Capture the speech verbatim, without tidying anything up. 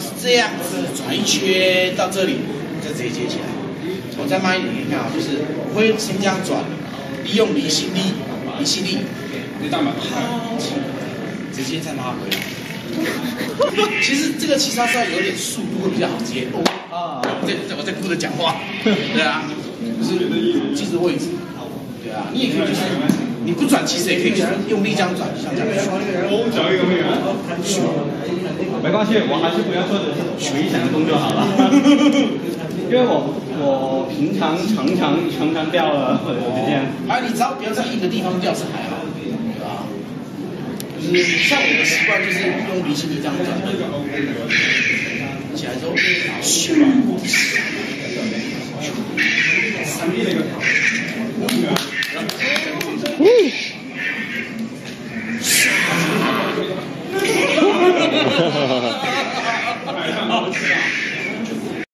是这样子转一圈到这里，再直接接起来。我再慢一点，你看啊，就是我会先这样转，利用离心力，离心力，抛起，直接再拉回来。其实这个其实它是要有点速度会比较好接。啊，我在我在顾着讲话，对啊，就是记住位置，对啊，你也可以就是你不转，其实也可以用力这样转，像这样。 没关系，我还是不要做回响的动作好了，因为我我平常常常常常掉了，就这样。 啊，你只要不要在一个地方掉是还好，对吧？就是像我的习惯就是用离心力这样转，起来之后，咻，嗯。哈哈哈哈哈！